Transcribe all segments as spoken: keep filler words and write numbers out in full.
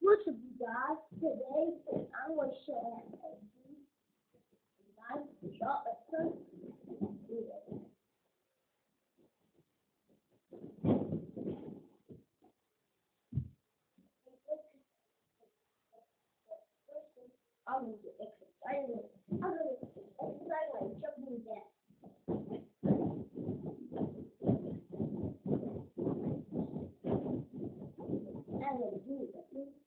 What's up, you guys? Today I'm going to show you how to do guys shot a turn. I'm going to get excited. I'm going to get excited like jumping jacks. I'm going to do it.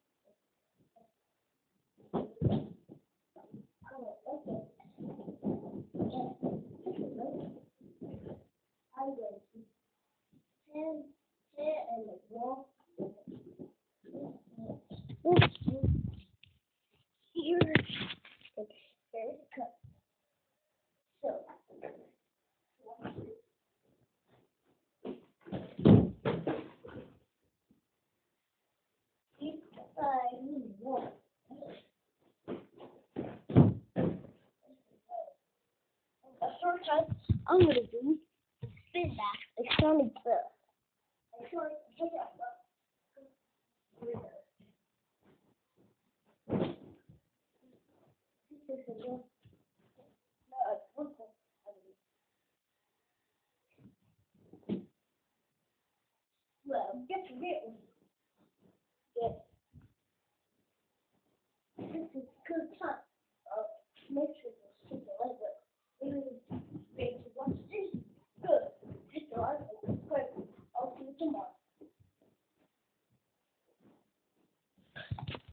I'm going to stand here and walk here. There's a cut. So, if I need one, a shortcut I'm going to do is spin back a Sonic Bell. A short, take it up. Well, get to it.